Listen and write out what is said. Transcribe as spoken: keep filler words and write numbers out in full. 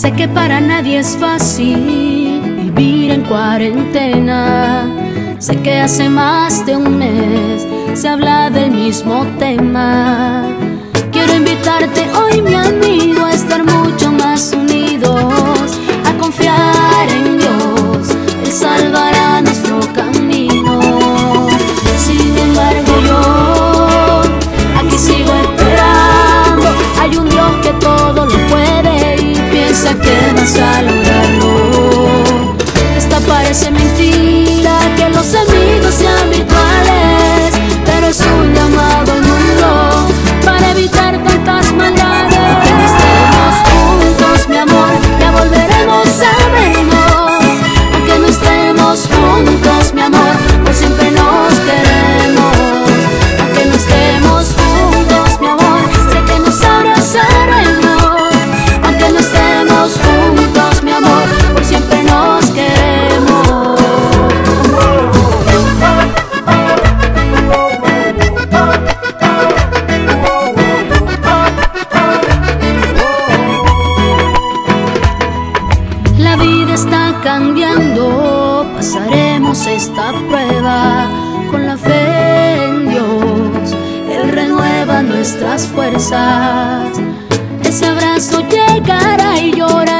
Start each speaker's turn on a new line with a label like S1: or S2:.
S1: Sé que para nadie es fácil vivir en cuarentena. Sé que hace más de un mes se habla del mismo tema. Quiero invitarte hoy, mi amigo, a estar mucho más unidos, a confiar en Dios, Él salvará nuestro camino. Sin embargo yo aquí sigo esperando. Hay un Dios que todo lo puede y piensa que vas a lograrlo. Esta parece mentira, que los amigos sean virtuales, pero es un llamado al mundo para evitar tantas maldades. Aunque no estemos juntos, mi amor, ya volveremos a vernos. Aunque no estemos juntos, mi amor, por siempre nos queremos. Aunque no estemos juntos, mi amor, sé que nos abrazaremos. Aunque no estemos juntos, mi amor, por siempre nos queremos. La vida está cambiando, pasaremos esta prueba con la fe en Dios. Él renueva nuestras fuerzas. Ese abrazo llegará y llorará.